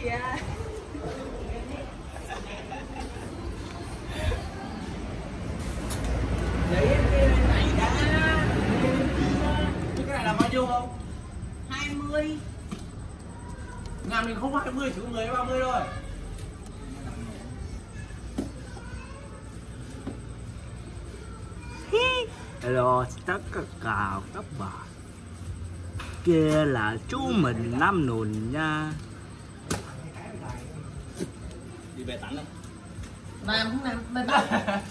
kìa. Lấy cái này đã. Cái này là bao nhiêu không? 20. Nhà mình không 20 chỉ có 10 30 thôi. Hello tất cả các bạn, kia là chú mình Nam Nùn nha. Đi về tắm không? Nam không Nam, bên Bắc.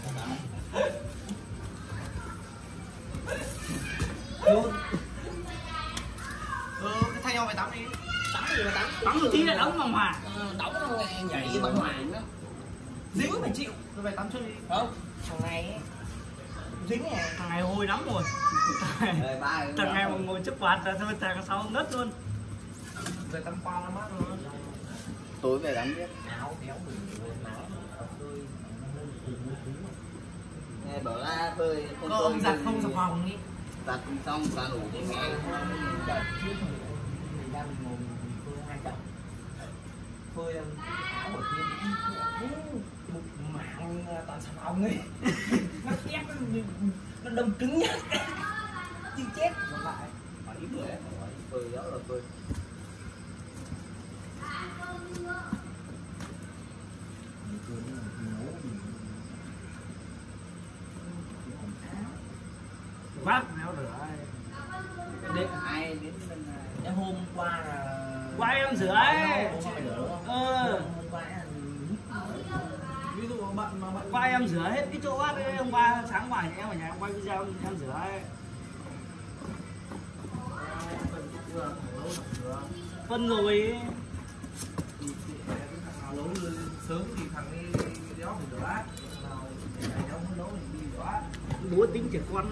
Cái thay nhau về tắm đi. Tắm gì mà tắm? Tắm một tí là đóng mà hòa. Đóng nó nhảy bằng hoàng đó. Dính phải chịu. Rồi về tắm trước đi. Không, thằng này ấy, dính à. Thằng này hôi lắm rồi. Thằng này mà ngồi chấp quạt là thôi thằng sau ngất luôn. Về tắm qua nó mát luôn. Tối về tắm biết. Áo kéo mình nắng phơi. Nghe bảo là phơi không Có ông giặt không xà phòng đi. giặt xong cả đủ thì nghe Đợt trước mình ra mình ngồi mình phơi 2 trận. Phơi áo ở kia một mạng toàn xà phòng ấy. Nó ép nó đâm cứng nhá. Chứ chết rồi lại. phải ít người phơi đó là phơi. Vắt méo rửa. Đến ai đến bên này. Cái hôm qua là Quay em rửa ấy. hôm qua mày rửa đúng không? Ờ. Hôm qua là Ví dụ bạn Quay em rửa hết cái chỗ vắt đấy. Hôm qua sáng ngoài em ở nhà em quay video em rửa ấy. Phân rồi. nào nấu sớm thì thằng ấy đéo phải rửa. Nào ngày đéo muốn nấu thì đi rửa. Bố tính trẻ con.